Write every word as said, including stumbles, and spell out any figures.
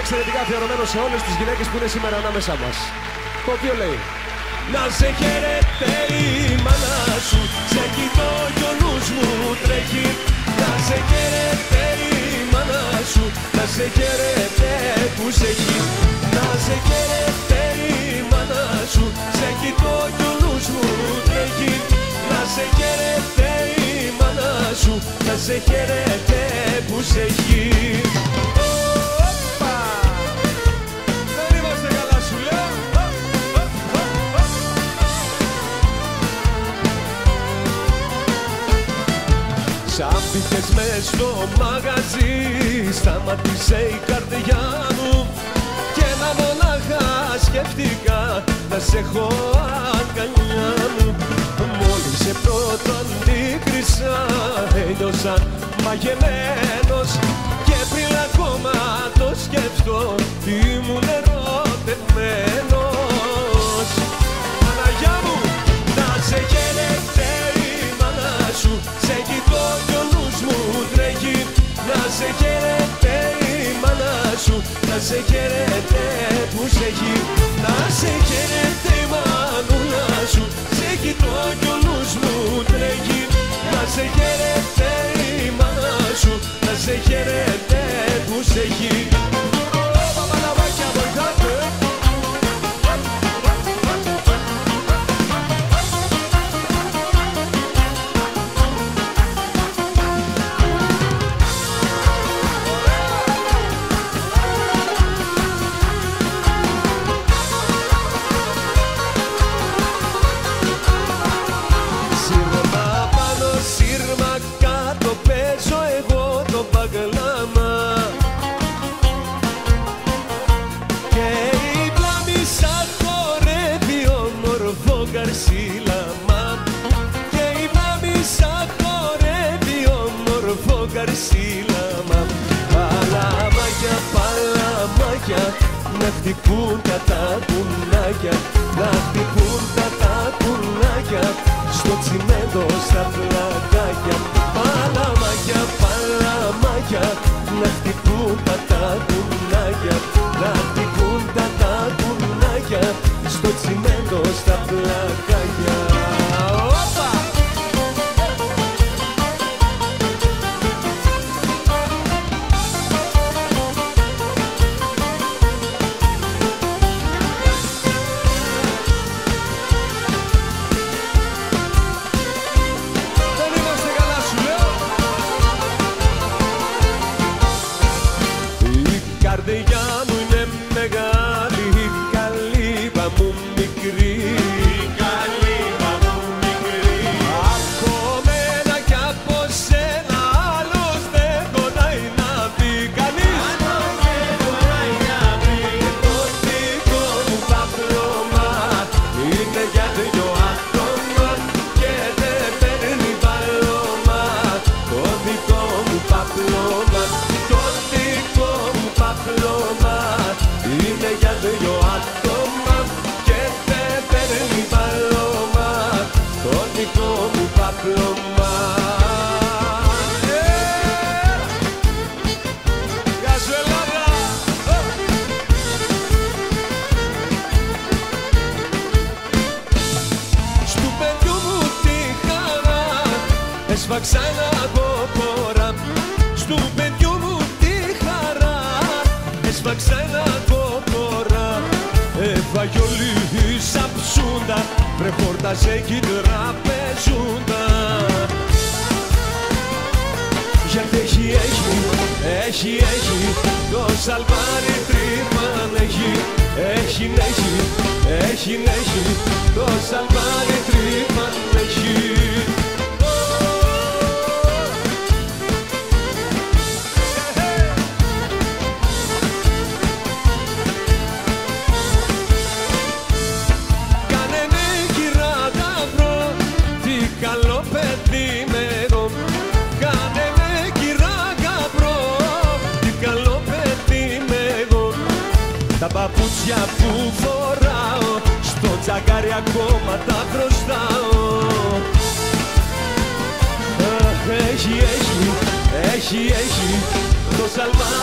εξαιρετικά αφιερωμένο σε όλες τις γυναίκες που είναι σήμερα ανάμεσά μας. Το οποίο λέει: να σε χαίρεται η μάνα σου, σε κοιτώ κι ο νους μου τρέχει. Να σε χαίρεται η μάνα σου, να σε χαίρεται που σε έχει. Να σε χαίρεται η μάνα σου, σε κοιτώ κι ο νους μου τρέχει. Να σε χαίρεται η μάνα σου, να σε χαίρεται που σε έχει. Δεν είμαστε καλά σου λέω. Σαν πήγες μες στο μαγαζί, σταμάτησε η καρδιά μου και ένα μονάχα σκέφτηκα να σε έχω αγκαλιά μου. Μόλις σε πρώτο αντίκρισα, ένιωσα μαγεμένος και πριν ακόμα το σκεφτώ ήμουν ερωτευμένος. Παναγιά μου, να σε χαίρεται η μάνα σου, σε κοιτώ κι ο νους μου τρέχει. Να σε χαίρεται η μάνα σου, να σε χαίρεται που σε έχει. Να σε χαίρεται η μανούλα σου, σε κοιτώ κι ο νους μου τρέχει. Να σε χαίρεται η μάνα σου, να σε χαίρεται που σε έχει. Παπαλαβάκια βοηθάτε. Παλαμάκια, παλαμάκια, να χτυπούν τα τακουνάκια, να χτυπούν τα τακουνάκια στο τσιμέντο στα πλατάκια. Παλαμάκια, παλαμάκια, να χτυπούν τα τακουνάκια, να χτυπούν τα τακουνάκια στο τσιμέντο στα πλατάκια. Έσφαξα ένα κόκορα, στου παιδιού μου τη χαρά. Έσφαξα ένα κόκορα, έφαγε όλη η σαψούντα, βρε χόρτασε κι τραπεζούντα. Γιατί έχει, έχει, έχει, έχει, το σαλβάρι τρύπαν έχει. Έχει, έχει, έχει, έχει, το σαλβάρι τρύπαν έχει. Τα παπούτσια που φοράω στο τσακάρι ακόμα τα χρωστάω. Έχει, έχει, έχει, έχει το σαλβάρι.